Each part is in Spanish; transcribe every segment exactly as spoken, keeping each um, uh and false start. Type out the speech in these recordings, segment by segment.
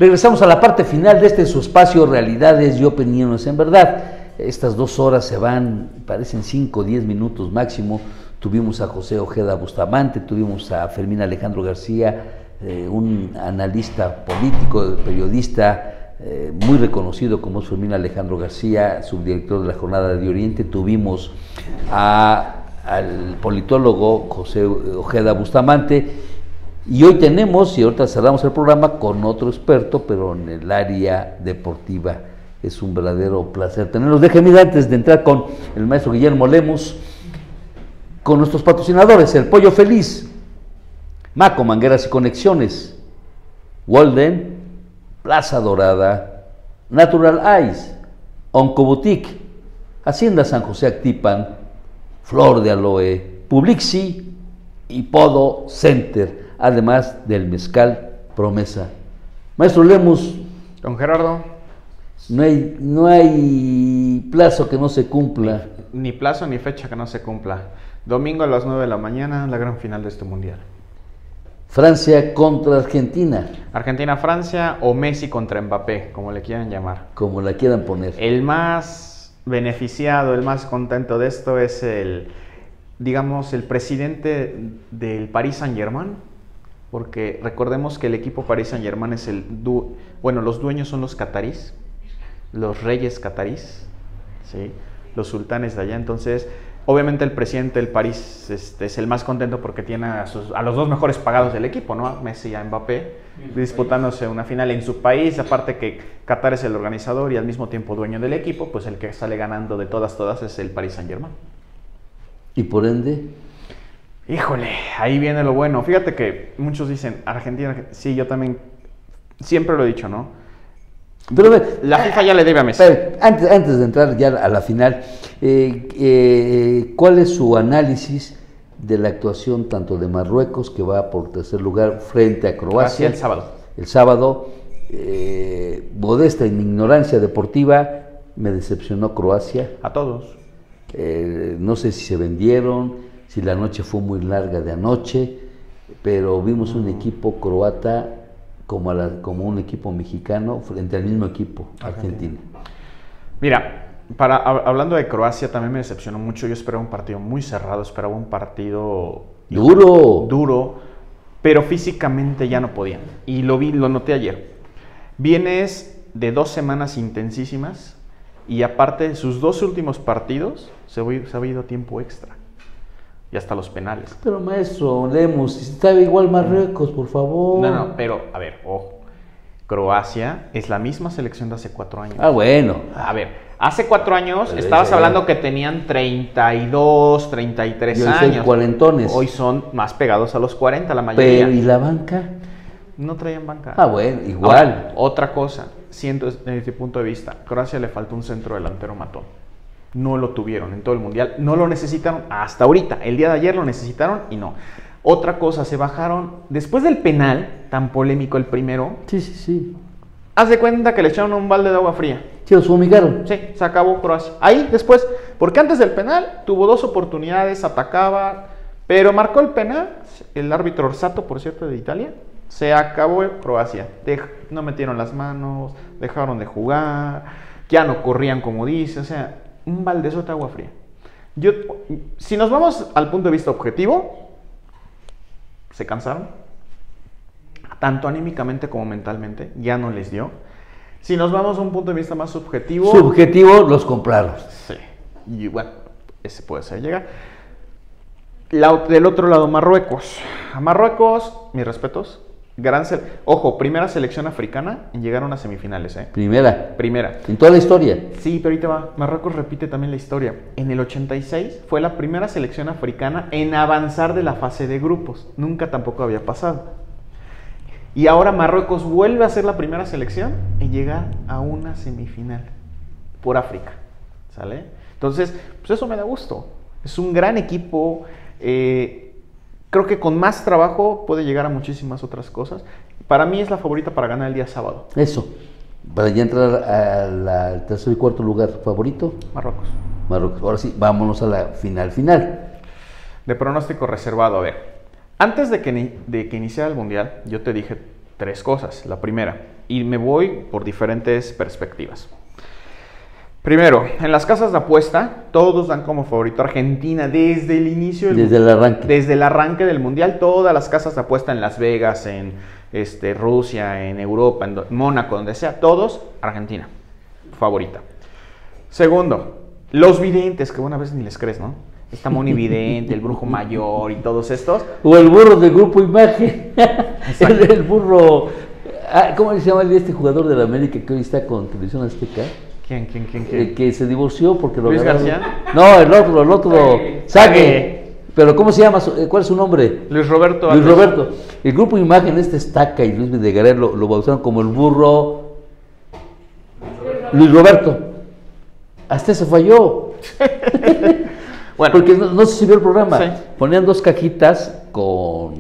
Regresamos a la parte final de este su espacio, Realidades y Opiniones en Verdad. Estas dos horas se van, parecen cinco o diez minutos máximo. Tuvimos a José Ojeda Bustamante, tuvimos a Fermín Alejandro García, eh, un analista político, periodista eh, muy reconocido como es Fermín Alejandro García, subdirector de la Jornada de Oriente. Tuvimos a, al politólogo José Ojeda Bustamante. Y hoy tenemos, y ahorita cerramos el programa con otro experto, pero en el área deportiva. Es un verdadero placer tenerlos. Déjenme antes de entrar con el maestro Guillermo Lemos, con nuestros patrocinadores, El Pollo Feliz, Maco Mangueras y Conexiones, Walden, Plaza Dorada, Natural Ice, Oncoboutique, Hacienda San José Actipan, Flor de Aloe, Publixi y Podo Center, además del mezcal Promesa. Maestro Lemos. Don Gerardo. No hay, no hay plazo que no se cumpla. Ni, ni plazo ni fecha que no se cumpla. Domingo a las nueve de la mañana, la gran final de este mundial. Francia contra Argentina. Argentina-Francia o Messi contra Mbappé, como le quieran llamar. Como la quieran poner. El más beneficiado, el más contento de esto es el, digamos, el presidente del Paris Saint-Germain, porque recordemos que el equipo Paris Saint-Germain es el, du bueno, los dueños son los catarís, los reyes catarís, ¿sí? Los sultanes de allá. Entonces, obviamente el presidente del París este, es el más contento porque tiene a, sus, a los dos mejores pagados del equipo, ¿no? A Messi y a Mbappé, disputándose una final en su país. Aparte que Qatar es el organizador y al mismo tiempo dueño del equipo, pues el que sale ganando de todas, todas es el Paris Saint-Germain. ¿Y por ende? Híjole, ahí viene lo bueno. Fíjate que muchos dicen, Argentina, sí, yo también siempre lo he dicho, ¿no? Pero la FIFA ya le debe a Messi. Pero, antes, antes de entrar ya a la final, eh, eh, ¿cuál es su análisis de la actuación tanto de Marruecos, que va por tercer lugar frente a Croacia? El sábado. El sábado, eh, modesta en mi ignorancia deportiva, me decepcionó Croacia. A todos. Eh, no sé si se vendieron, si la noche fue muy larga de anoche, pero vimos un equipo croata como, a la, como un equipo mexicano frente al mismo equipo argentino. Mira, para, hablando de Croacia, también me decepcionó mucho. Yo esperaba un partido muy cerrado, esperaba un partido duro, duro, pero físicamente ya no podían. Y lo vi, lo noté ayer. Vienes de dos semanas intensísimas y aparte sus dos últimos partidos se, se ha ido tiempo extra. Y hasta los penales. Pero maestro Lemos, estaba igual Marruecos, por favor. No, no, pero a ver, ojo. Croacia es la misma selección de hace cuatro años. Ah, bueno. A ver, hace cuatro años pero estabas ese, hablando que tenían treinta y dos, treinta y tres años. cuarentones. Hoy son más pegados a los cuarenta, la mayoría. Pero, ¿y la banca? No traían banca. Ah, bueno, igual. Ahora, otra cosa, siento desde mi punto de vista, Croacia le faltó un centro delantero matón. No lo tuvieron en todo el mundial, no lo necesitaron hasta ahorita. El día de ayer lo necesitaron y no. Otra cosa, se bajaron después del penal tan polémico, el primero. Sí, sí, sí. Haz de cuenta que le echaron un balde de agua fría. Sí, los fumigaron. Sí, se acabó Croacia. Ahí después, porque antes del penal tuvo dos oportunidades, atacaba, pero marcó el penal. El árbitro Orsato, por cierto, de Italia. Se acabó Croacia. Dej no metieron las manos, dejaron de jugar, ya no corrían como dice, o sea, un baldezote de agua fría. Yo, si nos vamos al punto de vista objetivo, se cansaron, tanto anímicamente como mentalmente, ya no les dio. Si nos vamos a un punto de vista más subjetivo... Subjetivo, los compraron. Sí, y bueno, ese puede ser llegar. La, del otro lado, Marruecos. A Marruecos, mis respetos. Gran Ojo, primera selección africana en llegar a unas semifinales, ¿eh? Primera. Primera. En toda la historia. Sí, pero ahorita va. Marruecos repite también la historia. En el ochenta y seis fue la primera selección africana en avanzar de la fase de grupos. Nunca tampoco había pasado. Y ahora Marruecos vuelve a ser la primera selección en llegar a una semifinal por África. ¿Sale? Entonces, pues eso me da gusto. Es un gran equipo. Eh, Creo que con más trabajo puede llegar a muchísimas otras cosas. Para mí es la favorita para ganar el día sábado. Eso. Para ya entrar al tercer y cuarto lugar, ¿favorito? Marruecos. Marruecos. Ahora sí, vámonos a la final final. De pronóstico reservado, a ver. Antes de que, de que iniciara el Mundial, yo te dije tres cosas. La primera, Y me voy por diferentes perspectivas. Primero, en las casas de apuesta, todos dan como favorito a Argentina desde el inicio del Desde el arranque. Desde el arranque del Mundial, todas las casas de apuesta en Las Vegas, en este, Rusia, en Europa, en Mónaco, donde sea, todos, Argentina, favorita. Segundo, los videntes, que una vez ni les crees, ¿no? Está Moni Vidente, el Brujo Mayor y todos estos. O el burro del Grupo Imagen. el, el burro... Ah, ¿cómo se llama este jugador de la América que hoy está con Televisión Azteca? ¿Quién, quién, quién, quién? Eh, que se divorció porque lo ¿Luis agarraron. García? No, el otro, el otro. Sague. Sague. Pero ¿cómo se llama? ¿Cuál es su nombre? Luis Roberto. Luis Alves. Roberto. El Grupo Imagen, este Estaca y Luis Videgaray lo, lo bautizaron como el burro. Luis Roberto. Hasta se falló. Bueno. Porque no, no sé si vio el programa. Sí. Ponían dos cajitas con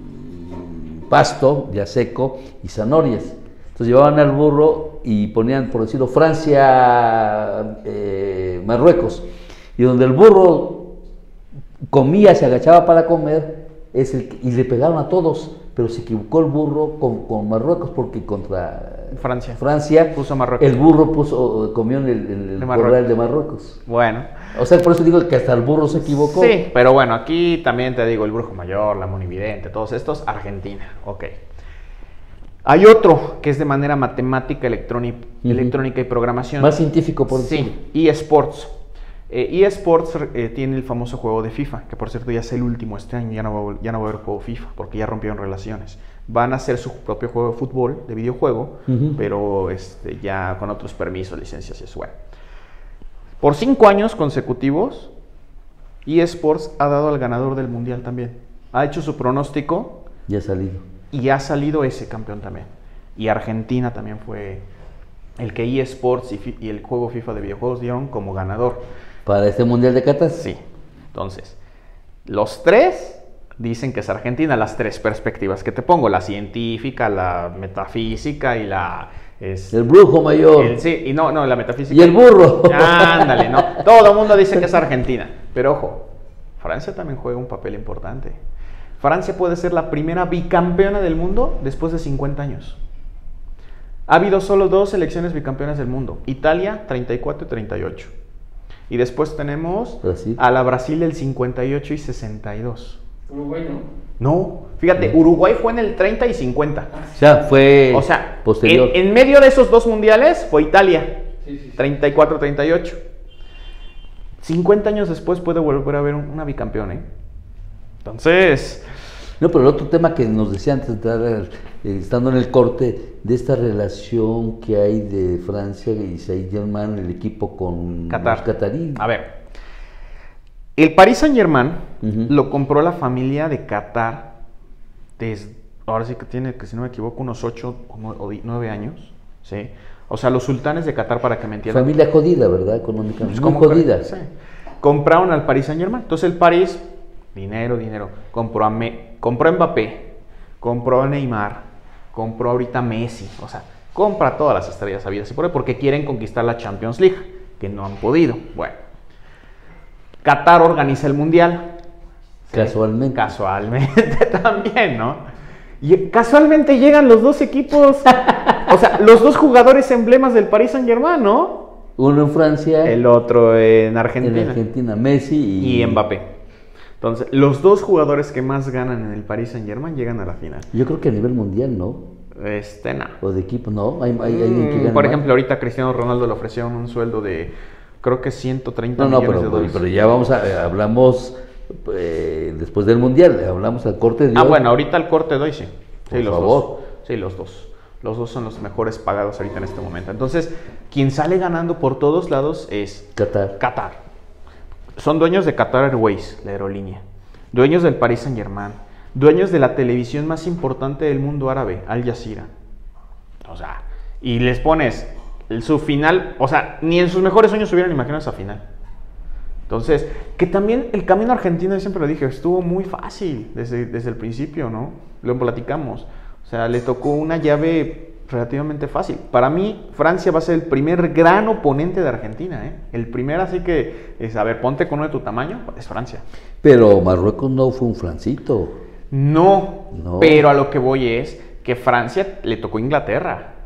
pasto ya seco y zanahorias. Entonces llevaban al burro y ponían, por decirlo, Francia, eh, Marruecos. Y donde el burro comía, se agachaba para comer, es el que, y le pegaron a todos. Pero se equivocó el burro con, con Marruecos porque contra Francia. Francia Puso Marruecos. el burro puso, comió en el, en el De corral Marruecos. de Marruecos. Bueno. O sea, por eso digo que hasta el burro se equivocó. Sí, pero bueno, aquí también te digo el Brujo Mayor, la Monividente, todos estos, Argentina, ok. Hay otro que es de manera matemática, electrónica, Uh-huh. electrónica y programación. Más científico, por decirlo. Sí, eSports. Eh, eSports eh, tiene el famoso juego de FIFA, que por cierto ya es el último este año, ya no, va, ya no va a haber juego FIFA, porque ya rompieron relaciones. Van a hacer su propio juego de fútbol, de videojuego, uh-huh. pero este, ya con otros permisos, licencias y eso. Bueno. Por cinco años consecutivos, eSports ha dado al ganador del mundial también. Ha hecho su pronóstico. Y ha salido. Y ha salido ese campeón también. Y Argentina también fue el que eSports y, y el juego FIFA de videojuegos dieron como ganador. ¿Para este mundial de Qatar? Sí. Entonces, los tres dicen que es Argentina, las tres perspectivas que te pongo: la científica, la metafísica y la... Es, el brujo mayor. El, sí, y no, no, la metafísica. Y el burro. Ándale, no. Todo el mundo dice que es Argentina. Pero ojo, Francia también juega un papel importante. Francia puede ser la primera bicampeona del mundo después de cincuenta años. Ha habido solo dos selecciones bicampeonas del mundo: Italia, treinta y cuatro y treinta y ocho. Y después tenemos Brasil. a la Brasil del cincuenta y ocho y sesenta y dos. Uruguay no. No, fíjate, Uruguay fue en el treinta y cincuenta. O sea, fue o sea, posterior. En, en medio de esos dos mundiales fue Italia, Sí, sí, sí. treinta y cuatro treinta y ocho. cincuenta años después puede volver a haber una bicampeona, ¿eh? Entonces... No, pero el otro tema que nos decía antes de entrar, eh, estando en el corte, de esta relación que hay de Francia y Saint-Germain, el equipo con Qatar. los cataríes. A ver, el Paris Saint-Germain Uh-huh. lo compró la familia de Qatar desde, ahora sí que tiene, que si no me equivoco, unos ocho o nueve años, ¿sí? O sea, los sultanes de Qatar, para que me entiendan. Familia jodida, ¿verdad? Económicamente. Pues, Muy ¿cómo jodida. crees? Sí. Compraron al Paris Saint-Germain. Entonces el París, dinero, dinero, compró a, Me, compró a Mbappé, compró a Neymar, compró ahorita a Messi. O sea, compra todas las estrellas habidas y por ahí, porque quieren conquistar la Champions League, que no han podido. Bueno, Qatar organiza el Mundial. ¿Sí? Casualmente. Casualmente también, ¿no? Y casualmente llegan los dos equipos, o sea, los dos jugadores emblemas del Paris Saint-Germain, ¿no? Uno en Francia, El otro en Argentina. en Argentina, Messi y, Y Mbappé. Entonces, los dos jugadores que más ganan en el Paris Saint-Germain llegan a la final. Yo creo que a nivel mundial, ¿no? Este, no. O de equipo, ¿no? Hay, hay, hay alguien que Mm, gana Por más. ejemplo, ahorita a Cristiano Ronaldo le ofrecieron un sueldo de, creo que ciento treinta No, no, millones pero, de dólares. pero ya vamos a, hablamos eh, después del mundial, hablamos al corte de Ah, hoy. bueno, ahorita el corte doy, sí. Por Sí, los favor. dos. Sí, los dos. Los dos son los mejores pagados ahorita en este momento. Entonces, quien sale ganando por todos lados es Qatar. Qatar. Son dueños de Qatar Airways, la aerolínea. Dueños del Paris Saint-Germain. Dueños de la televisión más importante del mundo árabe, Al Jazeera. O sea, y les pones el- su final, o sea, ni en sus mejores sueños se hubieran imaginado esa final. Entonces, que también el camino argentino, yo siempre lo dije, estuvo muy fácil desde, desde el principio, ¿no? Lo platicamos. O sea, le tocó una llave relativamente fácil. Para mí, Francia va a ser el primer gran oponente de Argentina, ¿eh? El primer, así que, es, a ver, ponte con uno de tu tamaño, es Francia. Pero Marruecos no fue un francito. No, No. pero a lo que voy es que Francia le tocó Inglaterra.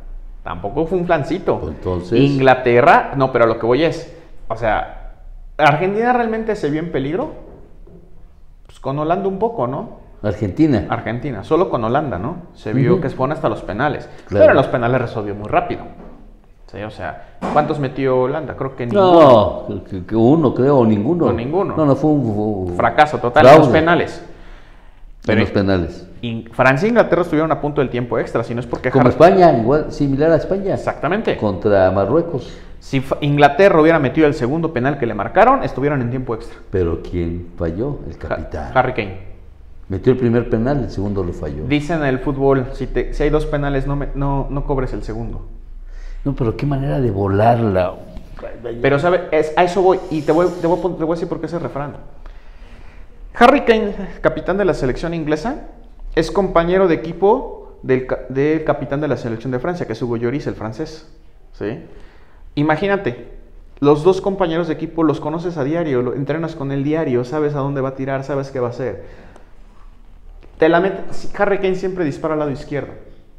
Tampoco fue un flancito. Entonces... Inglaterra, no, pero a lo que voy es, o sea, Argentina realmente se vio en peligro, pues con Holanda un poco, ¿no? Argentina. Argentina, solo con Holanda, ¿no? Se vio uh-huh. que se fueron hasta los penales. Claro. Pero en los penales resolvió muy rápido. Sí, o sea, ¿cuántos metió Holanda? Creo que ninguno. No, que, que uno, creo, o ninguno. No, ninguno. No, no, fue un... Fue un fracaso total en los penales. Pero en los penales. Y Francia e Inglaterra estuvieron a punto del tiempo extra, si no es porque... Como España, igual, similar a España. Exactamente. Contra Marruecos. Si Inglaterra hubiera metido el segundo penal que le marcaron, estuvieron en tiempo extra. Pero ¿quién falló? El capitán. Harry Kane. Metió el primer penal, el segundo lo falló. Dicen en el fútbol, si, te, si hay dos penales, no, me, no, no cobres el segundo. No, pero qué manera de volarla. Pero, ¿sabes? Es, a eso voy, y te voy, te, voy, te voy a decir por qué ese refrán. Harry Kane, capitán de la selección inglesa, es compañero de equipo del, del capitán de la selección de Francia, que es Hugo Lloris, el francés. ¿Sí? Imagínate, los dos compañeros de equipo los conoces a diario, lo, entrenas con el diario, sabes a dónde va a tirar, sabes qué va a hacer. Te la metes, Harry Kane siempre dispara al lado izquierdo.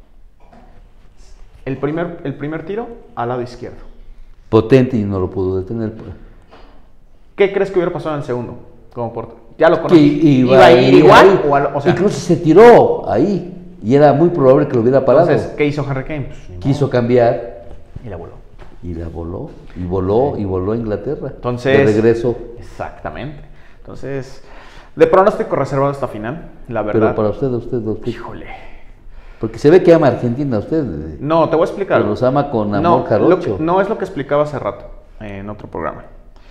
El primer, el primer tiro al lado izquierdo. Potente y no lo pudo detener. ¿Qué crees que hubiera pasado en el segundo? Como por, ya lo conoces. Iba, ¿Iba a ir igual? O, a, o sea, incluso se tiró ahí y era muy probable que lo hubiera parado. Entonces, ¿qué hizo Harry Kane? Pues, quiso cambiar. Y la voló. Y la voló. Y voló, sí. y voló a Inglaterra. Entonces, de regreso. Exactamente. Entonces, de pronóstico reservado esta final, la verdad. Pero para usted, usted, usted. Híjole. Porque se ve que ama a Argentina usted. No, te voy a explicar. Pero los ama con amor no, jarocho. Que, no es lo que explicaba hace rato eh, en otro programa.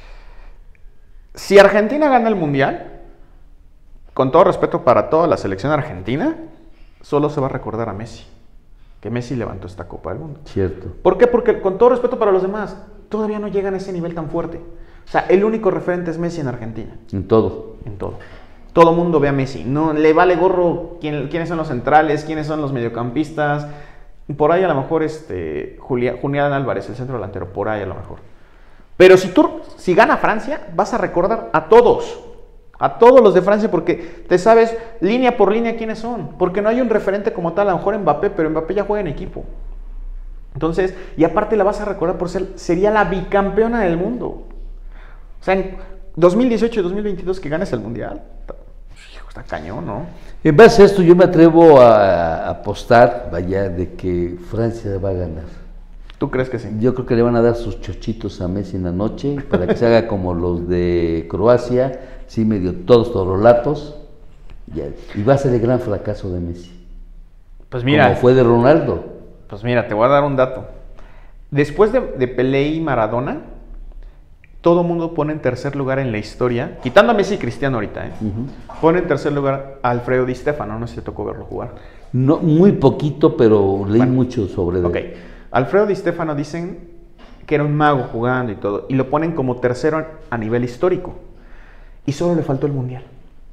Si Argentina gana el Mundial, con todo respeto para toda la selección argentina, solo se va a recordar a Messi. Que Messi levantó esta Copa del Mundo. Cierto. ¿Por qué? Porque con todo respeto para los demás, todavía no llegan a ese nivel tan fuerte. O sea, el único referente es Messi en Argentina. En todo. En todo. Todo mundo ve a Messi. No le vale gorro quién, quiénes son los centrales, quiénes son los mediocampistas. Por ahí a lo mejor este, Julián, Julián Álvarez, el centro delantero. Por ahí a lo mejor. Pero si tú, si gana Francia, vas a recordar a todos. A todos los de Francia, porque te sabes línea por línea quiénes son. Porque no hay un referente como tal, a lo mejor Mbappé, pero Mbappé ya juega en equipo. Entonces, y aparte la vas a recordar por ser, sería la bicampeona del mundo. O sea, en dos mil dieciocho y dos mil veintidós que ganes el Mundial, está, está cañón, ¿no? En base a esto yo me atrevo a apostar, vaya, de que Francia va a ganar. ¿Tú crees que sí? Yo creo que le van a dar sus chochitos a Messi en la noche para que se haga como los de Croacia, sí, medio todos torolatos, y va a ser el gran fracaso de Messi. Pues mira. Como fue de Ronaldo. Pues mira, te voy a dar un dato. Después de, de Pelé y Maradona, todo mundo pone en tercer lugar en la historia, quitando a Messi y Cristiano ahorita, ¿eh? Uh-huh. Pone en tercer lugar a Alfredo Di Stéfano, no sé si te tocó verlo jugar. No, muy poquito, pero leí bueno, mucho sobre él. Ok. Alfredo Di Stéfano dicen que era un mago jugando y todo, y lo ponen como tercero a nivel histórico. Y solo le faltó el Mundial.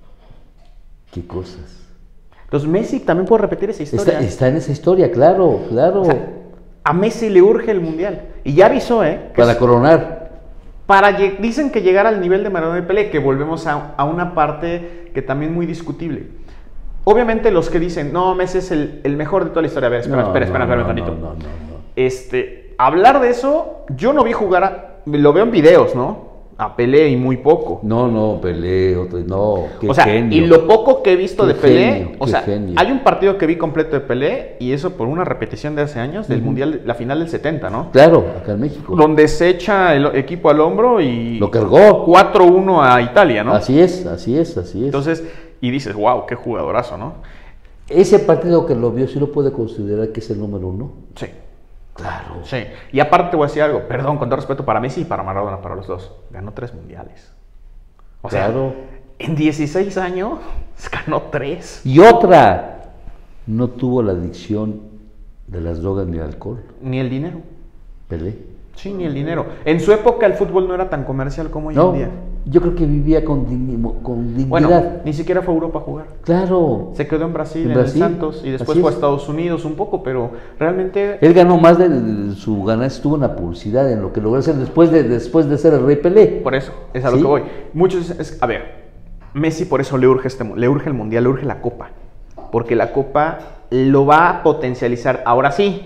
¿Qué cosas? Entonces Messi también puede repetir esa historia. Está, está en esa historia, claro, claro. O sea, a Messi le urge el Mundial. Y ya avisó, ¿eh? Para es, coronar. Para, dicen que llegar al nivel de Maradona y Pelé, que volvemos a, a una parte que también muy discutible. Obviamente los que dicen, no, Messi es el, el mejor de toda la historia. A ver, espera, no, espera, espera, no, espera, no, no, no, no, no. Este, hablar de eso, yo no vi jugar, a, lo veo en videos, ¿no? A Pelé y muy poco. No, no, Pelé, otro, no, qué o sea, genio. Y lo poco que he visto qué de Pelé, genio, o sea, genio. Hay un partido que vi completo de Pelé, y eso por una repetición de hace años, del uh-huh. Mundial, la final del setenta, ¿no? Claro, acá en México. Donde se echa el equipo al hombro y... Lo cargó. cuatro uno a Italia, ¿no? Así es, así es, así es. Entonces, y dices, wow, qué jugadorazo, ¿no? Ese partido que lo vio, ¿sí lo puede considerar que es el número uno? Sí. Claro. Sí. Y aparte te voy a decir algo, perdón, con todo respeto para Messi y para Maradona, para los dos. Ganó tres mundiales. O sea, claro. En dieciséis años ganó tres. Y otra, no tuvo la adicción de las drogas ni el alcohol. Ni el dinero. Pelé. Sí, ni el dinero. En su época el fútbol no era tan comercial como hoy no, en día. Yo creo que vivía con, digni- con dignidad. Bueno, ni siquiera fue a Europa a jugar. Claro. Se quedó en Brasil, en, en Brasil, el Santos, y después fue a Estados Unidos un poco, pero realmente... Él ganó más de, de su ganancia, estuvo en la publicidad, en lo que logró hacer después de, después de ser el Rey Pelé. Por eso, es a lo ¿Sí? que voy. Muchos, es, a ver, Messi por eso le urge, este, le urge el Mundial, le urge la Copa, porque la Copa lo va a potencializar. Ahora sí,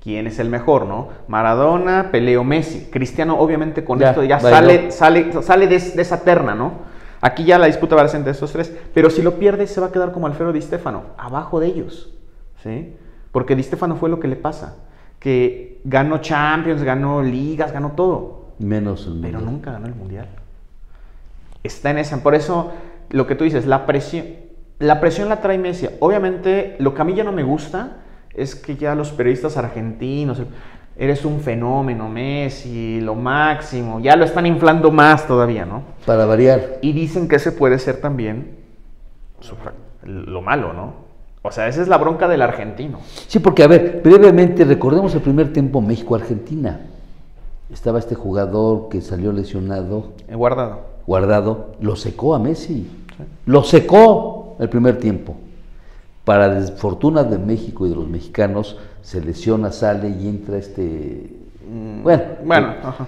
¿Quién es el mejor, no? Maradona, Pelé o Messi. Cristiano, obviamente, con Ya, esto ya bailó. sale, sale, sale de, de esa terna, ¿no? Aquí ya la disputa va a ser entre estos tres. Pero si lo pierde, se va a quedar como Alfredo Di Stéfano, abajo de ellos, ¿sí? Porque Di Stéfano fue lo que le pasa. Que ganó Champions, ganó ligas, ganó todo. Menos el Pero mundial. nunca ganó el Mundial. Está en esa. Por eso, lo que tú dices, la presión, la presión la trae Messi. Obviamente, lo que a mí ya no me gusta es que ya los periodistas argentinos, eres un fenómeno, Messi, lo máximo, ya lo están inflando más todavía, ¿no? Para variar. Y dicen que ese puede ser también su fra- lo malo, ¿no? O sea, esa es la bronca del argentino. Sí, porque a ver, brevemente recordemos el primer tiempo México-Argentina. Estaba este jugador que salió lesionado, He guardado. Guardado, lo secó a Messi. Lo secó el primer tiempo. Para desfortuna de México y de los mexicanos, se lesiona, sale y entra este... Bueno, Bueno, eh, ajá.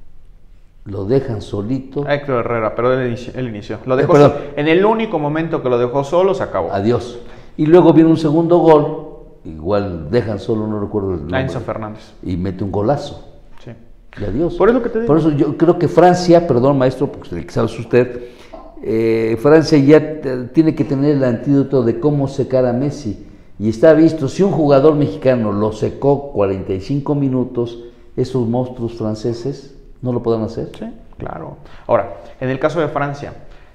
lo dejan solito. Héctor Herrera, pero él inició. Él inició. Lo dejó Eh, perdón. solo. En el único momento que lo dejó solo, se acabó. Adiós. Y luego viene un segundo gol, igual dejan solo, no recuerdo el nombre. A Enzo Fernández. Y mete un golazo. Sí. Y adiós. Por eso que te digo. Por eso yo creo que Francia, perdón maestro, porque el que sabe es usted, eh, Francia ya te- tiene que tener el antídoto de cómo secar a Messi. Y está visto, si un jugador mexicano lo secó cuarenta y cinco minutos, esos monstruos franceses no lo podrán hacer. Sí, claro. Ahora, en el caso de Francia,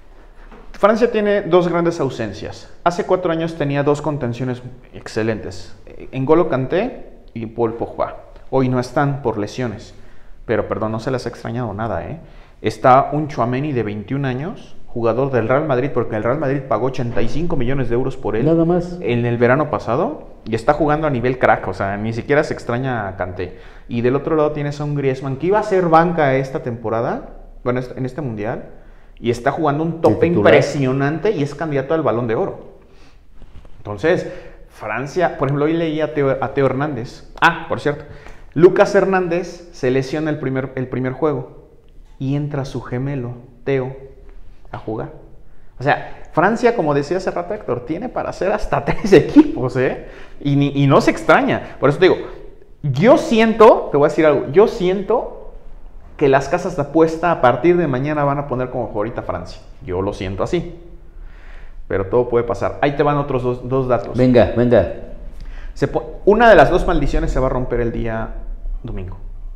Francia tiene dos grandes ausencias. Hace cuatro años tenía dos contenciones excelentes, N'Golo Kanté y Paul Pogba. Hoy no están por lesiones, pero perdón, no se les ha extrañado nada, ¿eh? Está un Tchouaméni de veintiún años, jugador del Real Madrid, porque el Real Madrid pagó ochenta y cinco millones de euros por él. Nada más. En el verano pasado, y está jugando a nivel crack, o sea, ni siquiera se extraña a Kanté. Y del otro lado tienes a un Griezmann que iba a ser banca esta temporada, bueno, en este mundial, y está jugando un tope titular. impresionante y es candidato al Balón de Oro. Entonces, Francia, por ejemplo, hoy leí a Teo, a Teo Hernández. Ah, por cierto, Lucas Hernández se lesiona el primer, el primer juego y entra su gemelo, Teo, a jugar. O sea, Francia, como decía hace rato Héctor, tiene para hacer hasta tres equipos, ¿eh? Y, ni, y no se extraña. Por eso te digo, yo siento, te voy a decir algo, yo siento que las casas de apuesta a partir de mañana van a poner como favorita a Francia. Yo lo siento así. Pero todo puede pasar. Ahí te van otros dos, dos datos. Venga, venga. Se po- una de las dos maldiciones se va a romper el día domingo.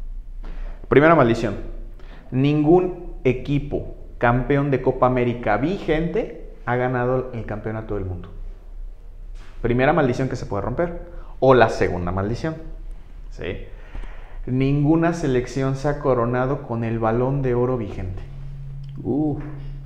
Primera maldición. Ningún equipo campeón de Copa América vigente ha ganado el campeonato del mundo. Primera maldición que se puede romper. O la segunda maldición. ¿Sí? Ninguna selección se ha coronado con el Balón de Oro vigente. Uf.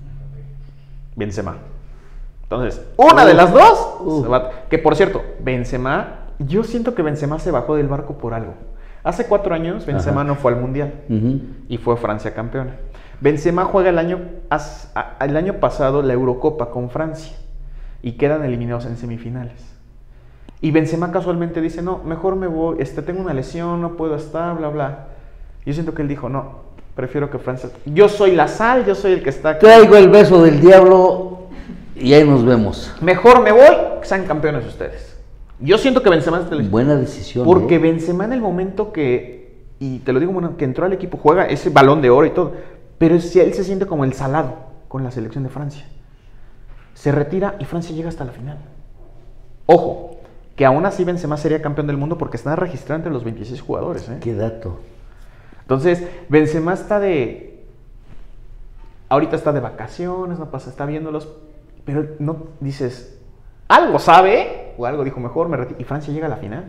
Benzema. Entonces, una de las dos, Uf. se va- que por cierto, Benzema, yo siento que Benzema se bajó del barco por algo. Hace cuatro años Benzema Ajá. no fue al Mundial Ujú. y fue Francia campeona. Benzema juega el año, as- a- el año pasado la Eurocopa con Francia y quedan eliminados en semifinales. Y Benzema casualmente dice, no, mejor me voy, este, tengo una lesión, no puedo estar, bla, bla. Yo siento que él dijo, no, prefiero que Francia... Yo soy la sal, yo soy el que está aquí. Traigo el beso del diablo y ahí nos vemos. Mejor me voy, que sean campeones ustedes. Yo siento que Benzema es Buena decisión. porque ¿eh? Benzema en el momento que, y te lo digo, bueno, que entró al equipo, juega ese Balón de Oro y todo, pero si él se siente como el salado con la selección de Francia. Se retira y Francia llega hasta la final. Ojo, que aún así Benzema sería campeón del mundo porque está registrado entre los veintiséis jugadores, ¿eh? Qué dato. Entonces, Benzema está de... Ahorita está de vacaciones, no pasa, está viéndolos, pero no dices, algo sabe, o algo dijo, mejor me retiro, y Francia llega a la final.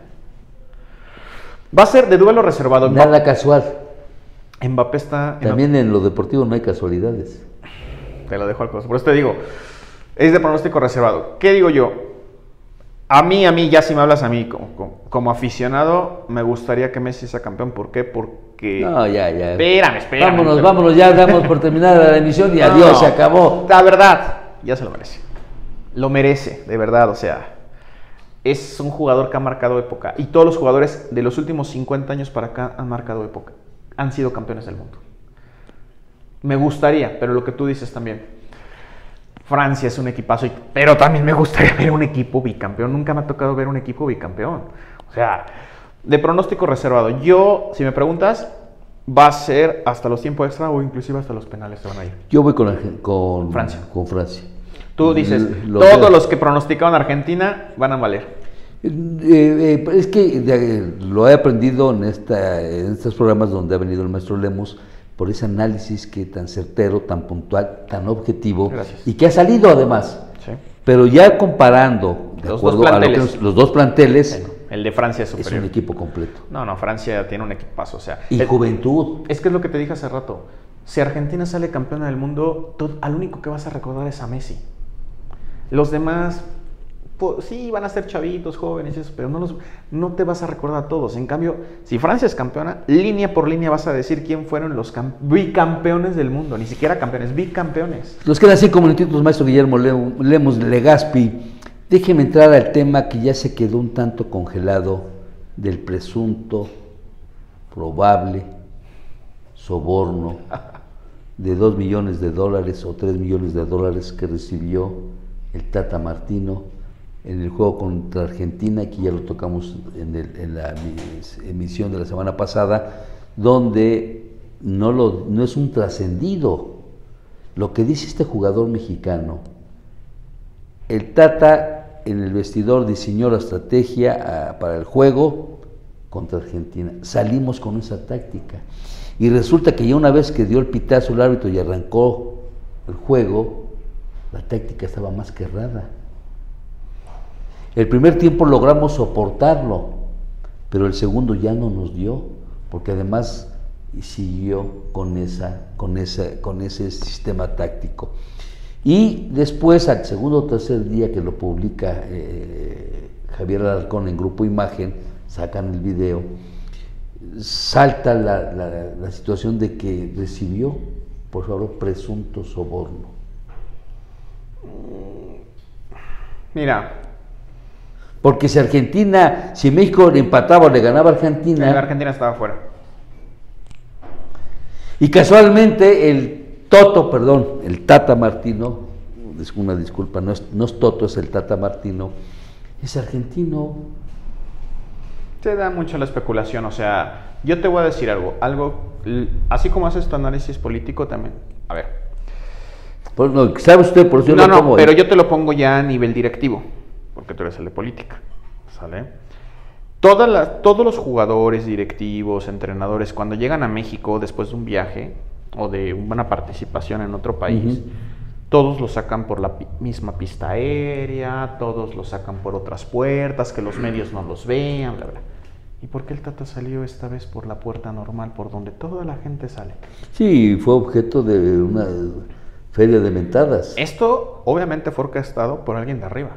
Va a ser de duelo reservado. Nada casual. Mbappé está... También en lo deportivo no hay casualidades. Te lo dejo al costo. Por eso te digo, es de pronóstico reservado. ¿Qué digo yo? A mí, a mí, ya si me hablas a mí como, como, como aficionado, me gustaría que Messi sea campeón. ¿Por qué? Porque... No, ya, ya. Espérame, espérame. Vámonos, espérame. vámonos, ya damos por terminada la emisión y No, adiós, se acabó. La verdad, ya se lo merece. Lo merece, de verdad, o sea, es un jugador que ha marcado época. Y todos los jugadores de los últimos cincuenta años para acá han marcado época. Han sido campeones del mundo. Me gustaría, pero lo que tú dices también. Francia es un equipazo, y, pero también me gustaría ver un equipo bicampeón. Nunca me ha tocado ver un equipo bicampeón. O sea, De pronóstico reservado. Yo, si me preguntas, va a ser hasta los tiempos extra o inclusive hasta los penales se van a ir. Yo voy con, con Francia. Con Francia. Tú dices, Los todos de... los que pronosticaban Argentina van a valer. Eh, eh, es que eh, lo he aprendido en, esta, en estos programas donde ha venido el maestro Lemus, por ese análisis que tan certero, tan puntual, tan objetivo. Gracias. Y que ha salido además. Sí. Pero ya comparando, de Los acuerdo dos a lo que planteles. nos- los dos planteles, Bueno, el de Francia es es superior. un equipo completo. No, no, Francia tiene un equipazo, o sea. Y es, juventud. es que es lo que te dije hace rato. Si Argentina sale campeona del mundo, tú, al único que vas a recordar es a Messi. Los demás, pues, sí, van a ser chavitos, jóvenes, eso, pero no, los, no te vas a recordar a todos. En cambio, si Francia es campeona, línea por línea vas a decir quién fueron los cam- bicampeones del mundo. Ni siquiera campeones, bicampeones. Nos quedan cinco minutitos, maestro Guillermo Le- Lemus Legaspi. Déjeme entrar al tema que ya se quedó un tanto congelado del presunto, probable soborno de dos millones de dólares o tres millones de dólares que recibió el Tata Martino en el juego contra Argentina, que ya lo tocamos en, el, en la emisión de la semana pasada, donde no, lo, no es un trascendido. Lo que dice este jugador mexicano, el Tata en el vestidor diseñó la estrategia uh, para el juego contra Argentina. Salimos con esa táctica. Y resulta que ya una vez que dio el pitazo el árbitro y arrancó el juego, la táctica estaba más que errada. El primer tiempo logramos soportarlo, pero el segundo ya no nos dio, porque además siguió con, esa, con, esa, con ese sistema táctico. Y después, al segundo o tercer día que lo publica eh, Javier Alarcón en Grupo Imagen, sacan el video, salta la, la, la situación de que recibió, por favor, presunto soborno. Mira. Porque si Argentina, si México le empataba o le ganaba a Argentina... La Argentina estaba fuera. Y casualmente el Toto, perdón, el Tata Martino, es una disculpa, no es, no es Toto, es el Tata Martino, es argentino. Se da mucho la especulación, o sea, yo te voy a decir algo, algo, así como haces tu análisis político también, a ver. Pues no, ¿sabe usted? Por eso yo no, lo no, pongo pero ahí. yo te lo pongo ya a nivel directivo, porque tú eres el de política, ¿sale? Todas las, todos los jugadores, directivos, entrenadores, cuando llegan a México después de un viaje o de una participación en otro país, uh-huh. todos lo sacan por la pi- misma pista aérea, todos lo sacan por otras puertas, que los medios no los vean, bla, bla. ¿Y por qué el Tata salió esta vez por la puerta normal, por donde toda la gente sale? Sí, fue objeto de una feria de mentadas. Esto obviamente fue orquestado por alguien de arriba.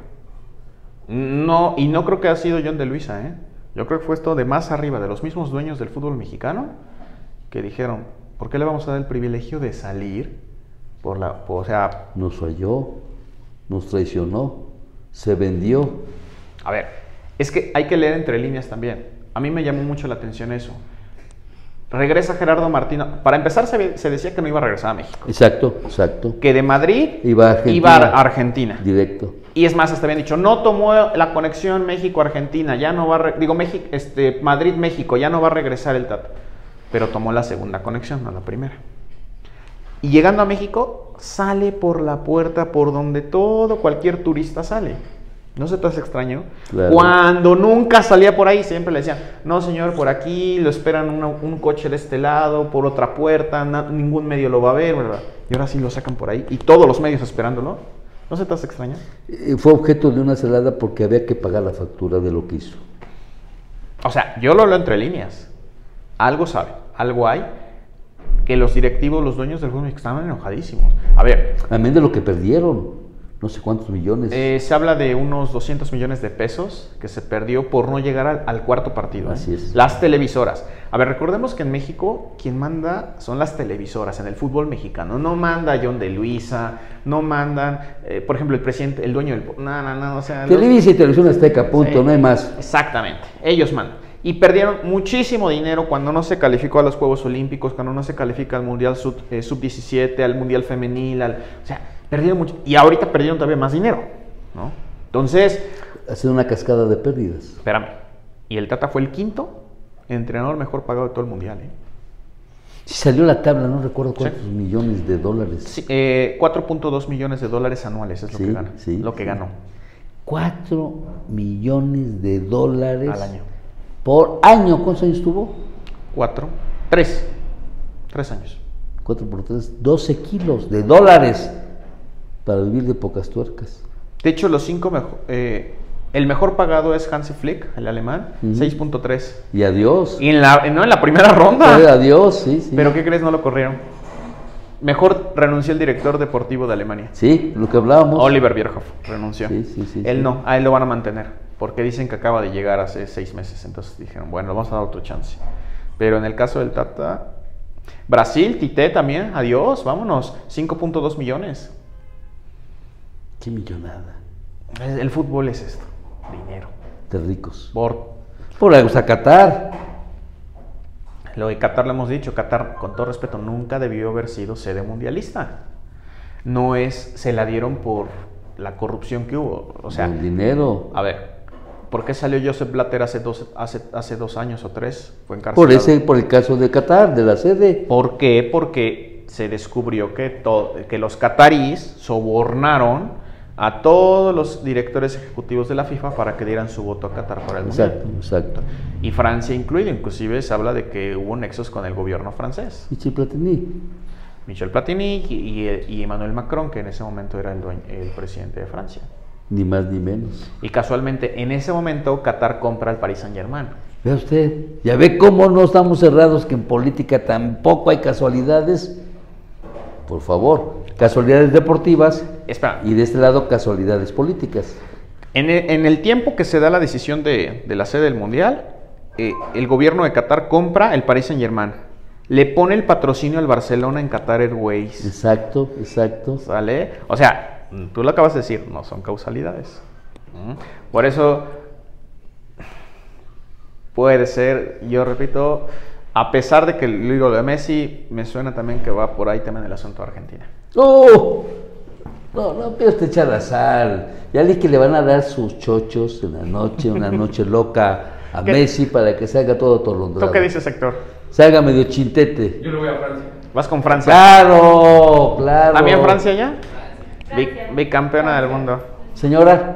No, y no creo que haya sido John de Luisa, ¿eh? Yo creo que fue esto de más arriba, de los mismos dueños del fútbol mexicano, que dijeron, ¿por qué le vamos a dar el privilegio de salir por la, por, o sea... Nos falló, nos traicionó, se vendió. A ver, es que hay que leer entre líneas también. A mí me llamó mucho la atención eso. Regresa Gerardo Martino. Para empezar, se, se decía que no iba a regresar a México. Exacto, exacto. Que de Madrid iba a Argentina. Iba a Argentina. Directo. Y es más, hasta habían dicho, no tomó la conexión México-Argentina, ya no va a, re- digo, México, este, Madrid-México, ya no va a regresar el Tata. Pero tomó la segunda conexión, no la primera. Y llegando a México, sale por la puerta por donde todo, cualquier turista sale. ¿No se te hace extraño? Claro. Cuando nunca salía por ahí, siempre le decían, no señor, por aquí, lo esperan una, un coche de este lado, por otra puerta, na, ningún medio lo va a ver, ¿verdad? Y ahora sí lo sacan por ahí, y todos los medios esperándolo. ¿No se te hace extraño? Eh, fue objeto de una celada porque había que pagar la factura de lo que hizo. O sea, yo lo leo entre líneas. Algo sabe, algo hay, que los directivos, los dueños del fútbol estaban enojadísimos. A ver. También de lo que perdieron. No sé cuántos millones. Eh, se habla de unos doscientos millones de pesos que se perdió por no llegar al, al cuarto partido. Así ¿eh? es. Las televisoras. A ver, recordemos que en México quien manda son las televisoras en el fútbol mexicano. No manda John de Luisa, no mandan, eh, por ejemplo, el presidente, el dueño del... No, no, no, o sea... Televisa los... y Televisión Azteca, punto, sí, no hay más. Exactamente, ellos mandan. Y perdieron muchísimo dinero cuando no se calificó a los Juegos Olímpicos, cuando no se califica al Mundial sub, eh, sub diecisiete, al Mundial Femenil, al, o sea, perdieron mucho. Y ahorita perdieron todavía más dinero, ¿no? Entonces... Ha sido una cascada de pérdidas. Espérame. y el Tata fue el quinto entrenador mejor pagado de todo el mundial. ¿eh? Sí, salió la tabla, no recuerdo cuántos sí. millones de dólares. Sí, eh, cuatro punto dos millones de dólares anuales es lo sí, que gana, sí, lo que sí. ganó. cuatro millones de dólares al año. Por año. ¿Cuántos años tuvo? Cuatro, tres, tres años. Cuatro por tres, doce kilos de dólares para vivir de pocas tuercas. De hecho, los cinco mejor, eh, el mejor pagado es Hansi Flick, el alemán, uh-huh. seis punto tres. Y adiós. Y en la, no, en la primera ronda. Sí, adiós, sí, sí. ¿Pero qué crees? No lo corrieron. Mejor renunció el director deportivo de Alemania. Sí, lo que hablábamos. Oliver Bierhoff renunció. Sí, sí, sí. Él sí. no, a él lo van a mantener, porque dicen que acaba de llegar hace seis meses. Entonces dijeron, bueno, vamos a dar otro chance. Pero en el caso del Tata, Brasil, Tite también, adiós, vámonos, cinco punto dos millones. Qué millonada. El fútbol es esto, dinero. De ricos. Por, Por algo está Qatar. Lo de Qatar lo hemos dicho, Qatar, con todo respeto, nunca debió haber sido sede mundialista. No es, se la dieron por la corrupción que hubo. O sea, el dinero. A ver, ¿por qué salió Joseph Blatter hace dos, hace, hace dos años o tres? Fue encarcelado. Por ese, por el caso de Qatar, de la sede. ¿Por qué? Porque se descubrió que, to, que los qataríes sobornaron a todos los directores ejecutivos de la FIFA para que dieran su voto a Qatar para el Mundial. Exacto, exacto. Y Francia incluido, inclusive se habla de que hubo nexos con el gobierno francés. Michel Platini. Michel Platini y, y Emmanuel Macron, que en ese momento era el, dueño, el presidente de Francia. Ni más ni menos. Y casualmente, en ese momento, Qatar compra al Paris Saint-Germain. Vea usted, ya ve cómo no estamos cerrados, que en política tampoco hay casualidades. Por favor, casualidades deportivas. Espera. Y de este lado, casualidades políticas. En el, en el tiempo que se da la decisión de, de la sede del Mundial, eh, el gobierno de Qatar compra el Paris Saint-Germain. Le pone el patrocinio al Barcelona en Qatar Airways. Exacto, exacto. ¿Sale? O sea, tú lo acabas de decir, no son causalidades. Por eso, puede ser, yo repito, a pesar de que digo lo de Messi, me suena también que va por ahí también el asunto de Argentina. ¡Oh! No, no quiero usted echar la sal. Ya vi que le van a dar sus chochos en la noche, una noche loca a ¿Qué? Messi para que salga todo atolondrado. ¿Tú qué dices, Héctor? Salga medio chintete. Yo lo voy a Francia. ¿Vas con Francia? Claro, claro. ¿También Francia ya? Francia. Bicampeona del mundo. Señora.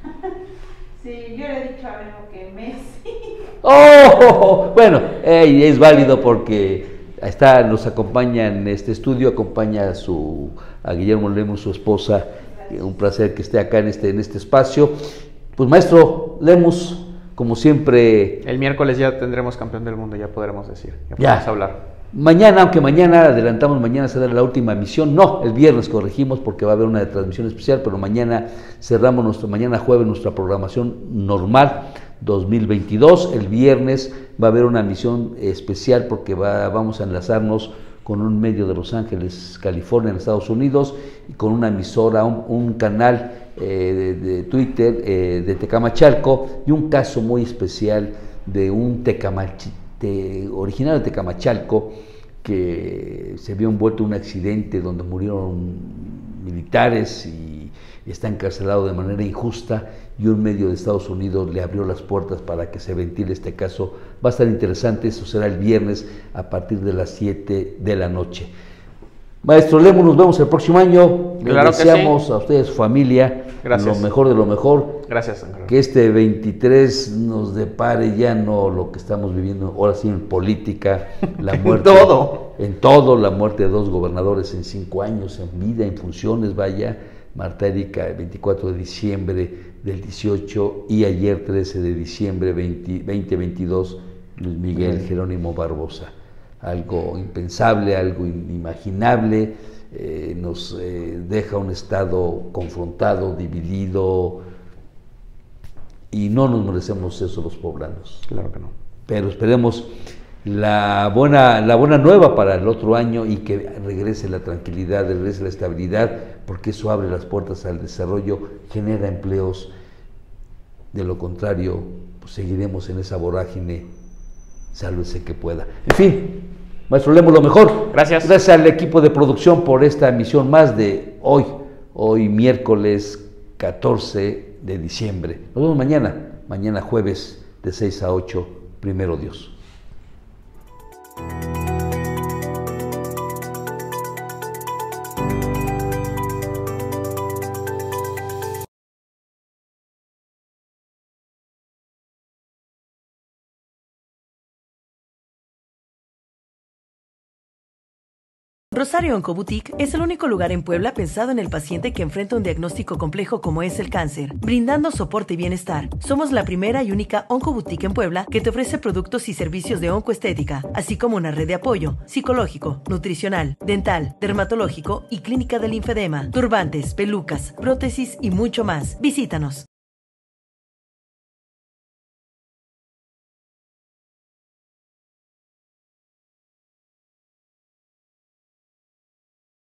Sí, yo le he dicho a Memo que Messi. ¡Oh! Bueno, eh, es válido porque está, nos acompaña en este estudio, acompaña a, su, a Guillermo Lemus, su esposa. Un placer que esté acá en este, en este espacio. Pues maestro Lemus, como siempre. El miércoles ya tendremos campeón del mundo, ya podremos decir. Ya Ya. podemos hablar. Mañana, aunque mañana adelantamos, mañana será la última emisión. No, el viernes corregimos porque va a haber una transmisión especial, pero mañana cerramos, nuestro, mañana jueves, nuestra programación normal dos mil veintidós. El viernes va a haber una emisión especial porque va, vamos a enlazarnos con un medio de Los Ángeles, California, en Estados Unidos, y con una emisora, un, un canal eh, de, de Twitter eh, de Tecamachalco, y un caso muy especial de un tecamachite originario de Tecamachalco que se vio envuelto en un accidente donde murieron militares y está encarcelado de manera injusta, y un medio de Estados Unidos le abrió las puertas para que se ventile este caso. Va a estar interesante, eso será el viernes a partir de las siete de la noche. Maestro Lemus, nos vemos el próximo año. Claro Les que deseamos sí. a ustedes, su familia, Gracias. lo mejor de lo mejor. Gracias, Ángel. Que este veintitrés nos depare ya no lo que estamos viviendo ahora sí en política, la muerte En todo. en todo, la muerte de dos gobernadores en cinco años, en vida, en funciones, vaya. Marta Erika, el veinticuatro de diciembre del dieciocho, y ayer trece de diciembre veinte veintidós, Luis Miguel Jerónimo Barbosa. Algo impensable, algo inimaginable, eh, nos eh, deja un estado confrontado, dividido, y no nos merecemos eso los poblanos. Claro que no. Pero esperemos la buena, la buena nueva para el otro año, y que regrese la tranquilidad, regrese la estabilidad, porque eso abre las puertas al desarrollo, genera empleos. De lo contrario, pues seguiremos en esa vorágine, sálvese que pueda. En fin, maestro Lemus, lo mejor. Gracias. Gracias al equipo de producción por esta emisión más de hoy, hoy miércoles catorce de diciembre. Nos vemos mañana, mañana jueves, de seis a ocho, primero Dios. Rosario Oncoboutique es el único lugar en Puebla pensado en el paciente que enfrenta un diagnóstico complejo como es el cáncer, brindando soporte y bienestar. Somos la primera y única Oncoboutique en Puebla que te ofrece productos y servicios de oncoestética, así como una red de apoyo psicológico, nutricional, dental, dermatológico y clínica del linfedema, turbantes, pelucas, prótesis y mucho más. Visítanos.